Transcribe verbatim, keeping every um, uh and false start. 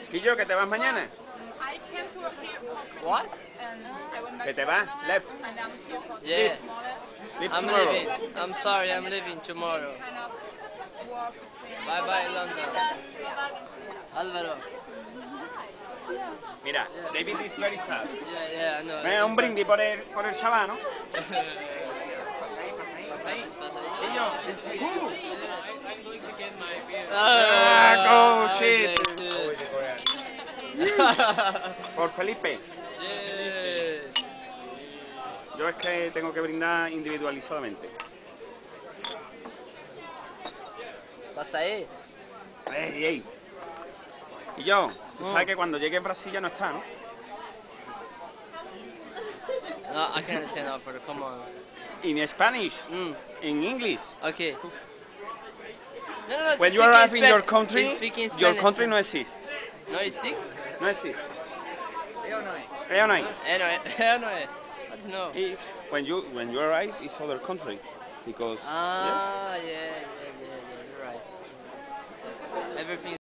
¿Y yo que te vas mañana? What? ¿Que te vas? Left. Yeah. Leave I'm tomorrow. leaving. I'm sorry, I'm leaving tomorrow. Bye bye, London. Álvaro. Mira, David is very sad. Yeah, yeah, I know. Venga, un brindis por el, por el chaval, ¿no? ¿Y yo? Ah, go, shit. Por Felipe. Yeah. Yo es que tengo que brindar individualizadamente. ¿Pasa ahí? Ey, ey. Y yo, tú sabes Mm. que cuando llegue a Brasil ya no está, ¿no? No, I can't understand Alfredo, come on. In Spanish, Mm. in English. Okay. No, no, no. When you speak arrive in Spa- your country, speak in your Spanish. country no existe. No existe? No existe. Yo no. ¿Eh o no hay? Eh, no es. Eh, no es. I don't know. Is when you when you arrive, it's other country, because yes. Ah, yeah, yeah, yeah, yeah, you're right. Everything